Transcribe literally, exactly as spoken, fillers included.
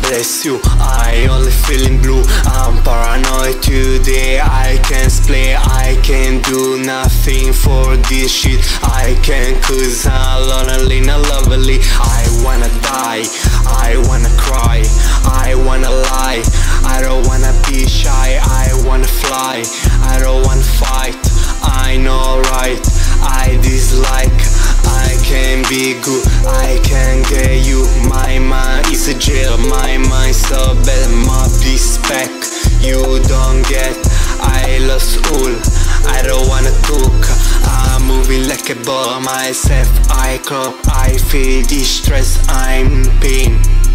bless you, I only feeling blue. I'm paranoid today, I can't play, I can't do nothing for this shit. I can't cause I'm lonely, not lovely. I wanna die, I wanna cry, I wanna lie, I don't wanna be shy, I wanna fly, I don't wanna fight, I know right, I dislike, I can be good, I can get you. My mind is a jail, my mind so bad, my peace back, you don't get, I lost all, I don't wanna talk, I'm moving like a ball myself, I club, I feel distress, I'm in pain.